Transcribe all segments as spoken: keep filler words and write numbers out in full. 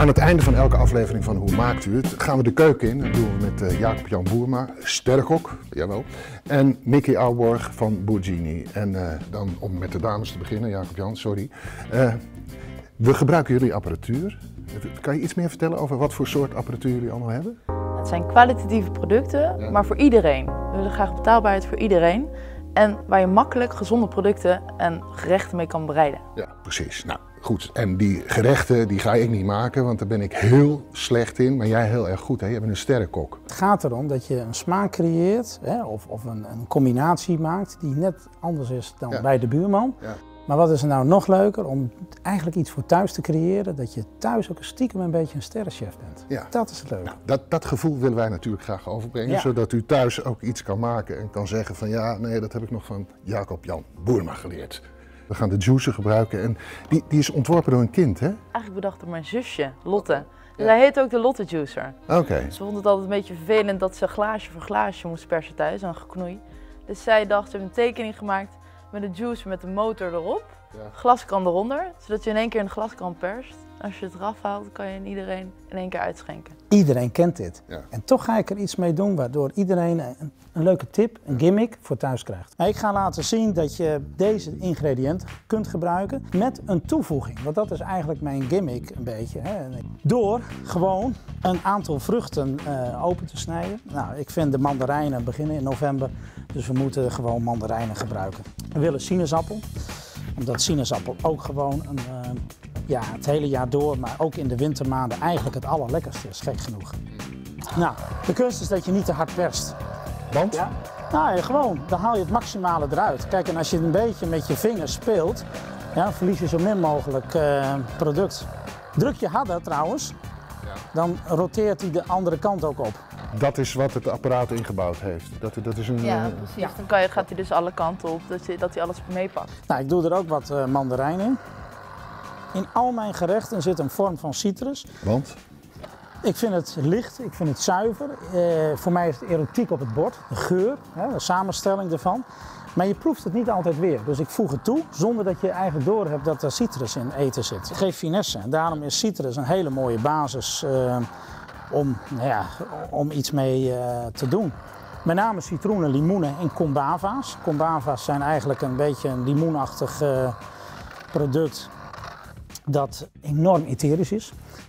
Aan het einde van elke aflevering van Hoe maakt u het gaan we de keuken in. Dat doen we met uh, Jacob-Jan Boerma, sterrenkok, jawel. En Nicky Auborg van Bourgini. En uh, dan om met de dames te beginnen, Jacob-Jan, sorry. Uh, we gebruiken jullie apparatuur. Kan je iets meer vertellen over wat voor soort apparatuur jullie allemaal hebben? Het zijn kwalitatieve producten, ja. Maar voor iedereen. We willen graag betaalbaarheid voor iedereen. En waar je makkelijk gezonde producten en gerechten mee kan bereiden. Ja, precies. Nou, goed. En die gerechten die ga ik niet maken, want daar ben ik heel slecht in. Maar jij heel erg goed, hè? Je bent een sterrenkok. Het gaat erom dat je een smaak creëert, hè? Of, of een, een combinatie maakt die net anders is dan ja. bij de buurman. Ja. Maar wat is er nou nog leuker om eigenlijk iets voor thuis te creëren, dat je thuis ook stiekem een beetje een sterrenchef bent. Ja. Dat is het leuke. Nou, dat, dat gevoel willen wij natuurlijk graag overbrengen, ja. Zodat u thuis ook iets kan maken en kan zeggen van ja, nee, dat heb ik nog van Jacob-Jan Boerma geleerd. We gaan de juicer gebruiken en die, die is ontworpen door een kind, hè? Eigenlijk bedacht door mijn zusje, Lotte. Dus hij heet ook de Lotte Juicer. Oké. Okay. Ze vond het altijd een beetje vervelend dat ze glaasje voor glaasje moest persen thuis, een geknoei. Dus zij dacht, ze heeft een tekening gemaakt met een juicer met de motor erop, ja. Glaskan eronder, zodat je in één keer een glaskan perst. Als je het eraf haalt, kan je iedereen in één keer uitschenken. Iedereen kent dit. Ja. En toch ga ik er iets mee doen waardoor iedereen een, een leuke tip, een gimmick voor thuis krijgt. Ik ga laten zien dat je deze ingrediënten kunt gebruiken met een toevoeging. Want dat is eigenlijk mijn gimmick een beetje. Hè. Door gewoon een aantal vruchten uh, open te snijden. Nou, ik vind de mandarijnen beginnen in november, dus we moeten gewoon mandarijnen gebruiken. We willen sinaasappel, omdat sinaasappel ook gewoon een... Uh, Ja, het hele jaar door, maar ook in de wintermaanden eigenlijk het allerlekkerste is, gek genoeg. Nou, de kunst is dat je niet te hard perst. Want? Ja. Nou, gewoon, dan haal je het maximale eruit. Kijk, en als je een beetje met je vingers speelt, ja, verlies je zo min mogelijk uh, product. Druk je harder trouwens, ja. Dan roteert hij de andere kant ook op. Dat is wat het apparaat ingebouwd heeft. Dat, dat is een, ja, precies. Ja. Dan kan je, gaat hij dus alle kanten op, dat hij, dat hij alles meepakt. Nou, ik doe er ook wat uh, mandarijn in. In al mijn gerechten zit een vorm van citrus. Want? Ik vind het licht, ik vind het zuiver. Uh, voor mij is het erotiek op het bord. De geur, hè, de samenstelling ervan. Maar je proeft het niet altijd weer. Dus ik voeg het toe zonder dat je eigenlijk doorhebt dat er citrus in eten zit. Het geeft finesse en daarom is citrus een hele mooie basis uh, om, nou ja, om iets mee uh, te doen. Met name citroenen, limoenen en combava's. Combava's zijn eigenlijk een beetje een limoenachtig uh, product dat enorm etherisch is.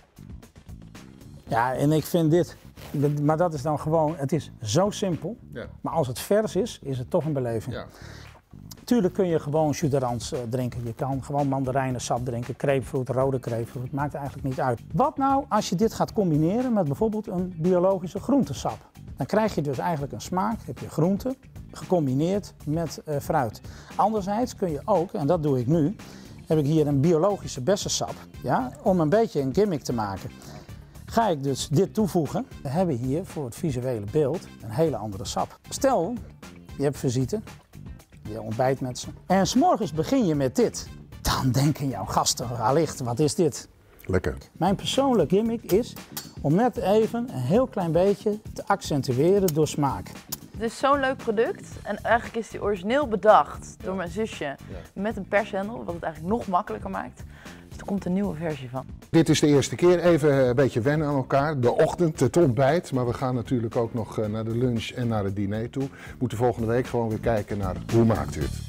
Ja, en ik vind dit, maar dat is dan gewoon, het is zo simpel. Ja. Maar als het vers is, is het toch een beleving. Ja. Tuurlijk kun je gewoon jus d'orange uh, drinken. Je kan gewoon mandarijnensap drinken, grapefruit, rode grapefruit. Maakt eigenlijk niet uit. Wat nou als je dit gaat combineren met bijvoorbeeld een biologische groentesap? Dan krijg je dus eigenlijk een smaak, heb je groente, gecombineerd met uh, fruit. Anderzijds kun je ook, en dat doe ik nu, heb ik hier een biologische bessensap, ja, om een beetje een gimmick te maken. Ga ik dus dit toevoegen, we hebben hier voor het visuele beeld een hele andere sap. Stel, je hebt visite, je ontbijt met ze en 's morgens begin je met dit. Dan denken jouw gasten allicht, wat is dit? Lekker. Mijn persoonlijke gimmick is om net even een heel klein beetje te accentueren door smaak. Het is zo'n leuk product en eigenlijk is die origineel bedacht door mijn zusje ja. Met een pershendel, wat het eigenlijk nog makkelijker maakt. Dus er komt een nieuwe versie van. Dit is de eerste keer, even een beetje wennen aan elkaar. De ochtend, het ontbijt, maar we gaan natuurlijk ook nog naar de lunch en naar het diner toe. We moeten volgende week gewoon weer kijken naar Hoe maakt u het?